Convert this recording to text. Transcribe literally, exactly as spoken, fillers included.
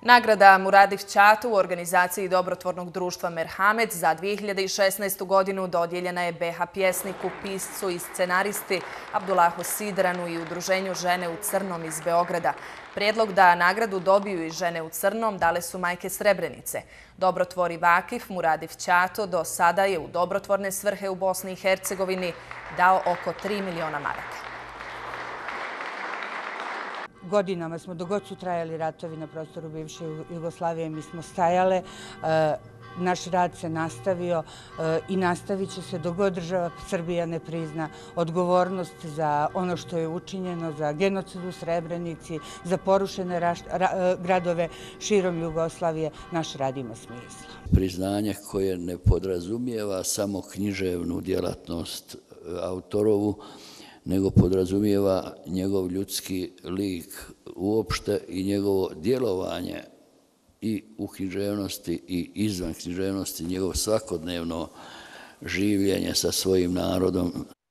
Nagrada Muradif Ćatu u organizaciji dobrotvornog društva Merhamet za dvije hiljade šesnaestu. godinu dodijeljena je be ha pjesniku, piscu i scenaristi Abdulahu Sidranu i udruženju Žene u crnom iz Beograda. Prijedlog da nagradu dobiju i Žene u crnom dale su majke Srebrenice. Dobrotvori Vakif Muradif Ćato do sada je u dobrotvorne svrhe u Bosni i Hercegovini dao oko tri miliona maraka. Godinama smo, dok god su trajali ratovi na prostoru bivše Jugoslavije, mi smo stajale. Naš rad se nastavio i nastavit će se dok god država Srbija ne prizna odgovornost za ono što je učinjeno, za genocid u Srebrenici, za porušene gradove širom Jugoslavije. Naš rad ima smisla. Priznanje koje ne podrazumijeva samo književnu djelatnost autorovu, nego podrazumijeva njegov ljudski lik uopšte i njegovo djelovanje i u književnosti i izvan književnosti, njegovo svakodnevno življenje sa svojim narodom.